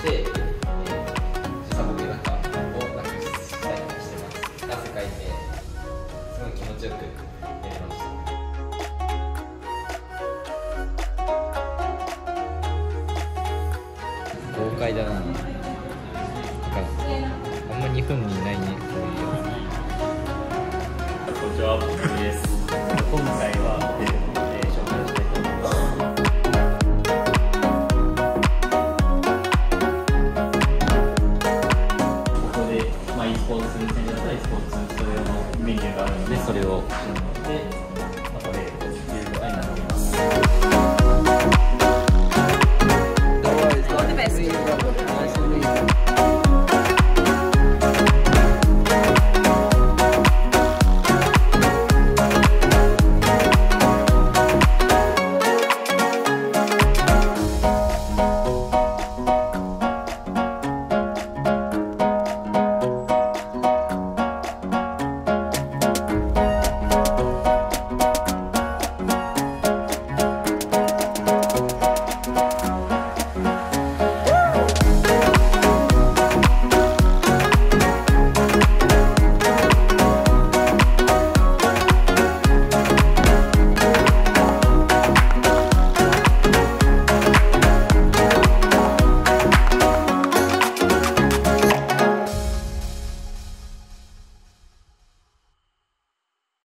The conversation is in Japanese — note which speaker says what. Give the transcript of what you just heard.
Speaker 1: 、時差ボケ型をなくしたりしてます。汗かいてすごい気持ちよく寝れました。豪快だな。なんかあんま2分にいないね。
Speaker 2: こんにちは、僕です。今回はホテルの紹介をしたいと思います。ここで、e スポーツ選手だったら e スポーツそれ用のメニューがあるので、それを頼んで、取れる。